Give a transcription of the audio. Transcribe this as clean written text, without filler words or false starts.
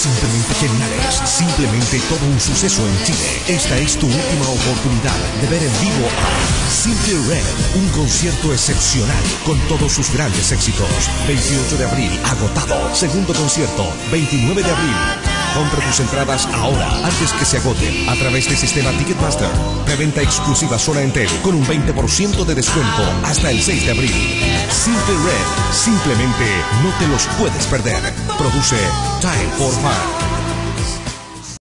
simplemente geniales, simplemente todo un suceso en Chile. Esta es tu última oportunidad de ver en vivo a Simply Red, un concierto excepcional con todos sus grandes éxitos. 28 de abril, agotado. Segundo concierto, 29 de abril. Compra tus entradas ahora, antes que se agoten, a través del sistema Ticketmaster. Preventa exclusiva zona Entel, con un 20% de descuento hasta el 6 de abril. Simply Red, simplemente no te los puedes perder. Produce Time for Fun.